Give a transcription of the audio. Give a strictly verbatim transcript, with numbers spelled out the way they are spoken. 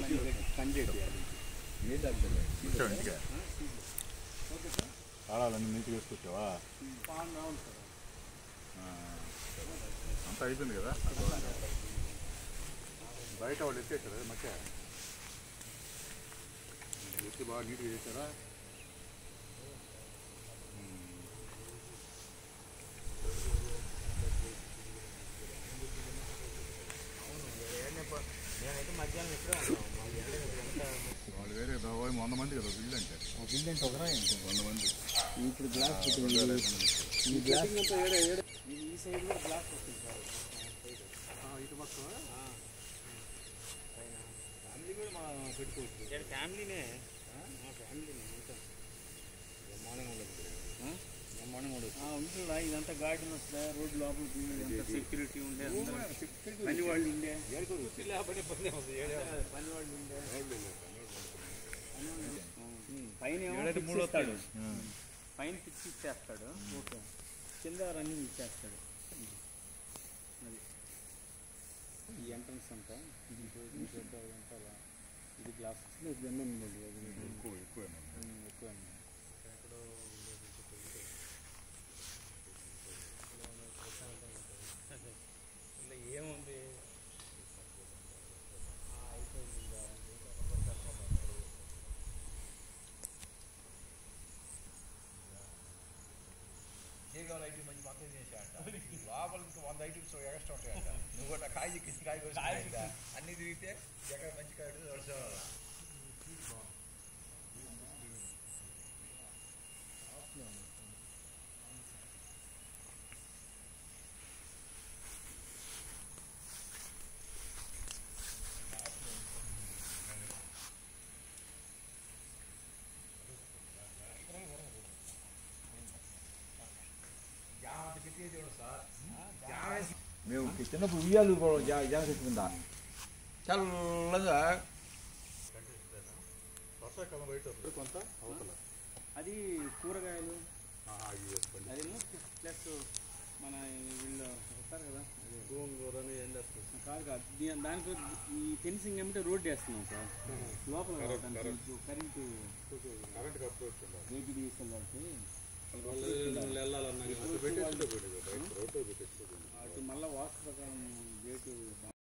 తాళాలన్నీ నీట్గా వేసుకొచ్చావా? అంతా అయిపోయింది కదా. బయట వాళ్ళు ఎత్తేసారు కదా మధ్య ఎత్తి బాగా నీట్గా చేశారా? నేనైతే మధ్యాహ్నం ఇక్కడే ఉన్నాను. వాళ్ళు వేరే వంద మంది కదా బిల్లు అంటే. బిల్లు అంటే ఒకరా వంద మంది. ఇప్పుడు గ్లాస్ ఈ గ్లాస్ ఈ సైడ్ కూడా గ్లాస్ వస్తుంది సార్. ఇటు పక్క ఫ్యామిలీ కూడా మనం పెట్టుకోవచ్చు. ఫ్యామిలీనే ఫ్యామిలీనే మొత్తం బ్రహ్మాండంగా ఉండదు. బ్రహ్మాండంగా ఉండదు ఉంటుందా? ఇదంతా గార్డెన్ వస్తుందా? రోడ్డు లోపల సెక్యూరిటీ ఉండే పని వాళ్ళు ఉండే పని వాళ్ళు ఉండే పైన ఇచ్చేస్తాడు. పైన ఫిక్స్ ఇచ్చేస్తాడు. ఓకే కింద రన్నింగ్ ఇచ్చేస్తాడు. అది ఈ ఎంట్రన్స్ అంతా ఇది అంతా ఇది గ్లాస్ జన్మ ఎక్కువ ఎక్కువ ఎక్కువ ఏముంది దీర్ఘాలు ఐటీ మంచి పక్కన చేశాట. లోపల ఇంకా వంద ఐటమ్స్ ఎక్స్ట్రా ఉంటాయట. నువ్వు కూడా కాయ చిక్కి కాయ కోసి అన్ని తిరిగితే ఎక్కడ మంచి కాయడు వర్షం మేము చిన్నప్పుడు ఉయ్యాలు జామ చెట్టుకుందా చల్లగా వర్షాకాలం బయట కొంత అవతల అది కూరగాయలు అది ప్లస్ మన వీళ్ళు వస్తారు కదా గోంగూరని ఏం చేస్తారు కాదు కాదు దానికి ఈ ఫెన్సింగ్ ఏమంటే రోడ్డు వేస్తున్నాం సార్. లోపల కరెంటు కరెంటు ఏపీ తీసుకెళ్ళాలి అటు మళ్ళీ వాస్తు ప్రకారం గేటు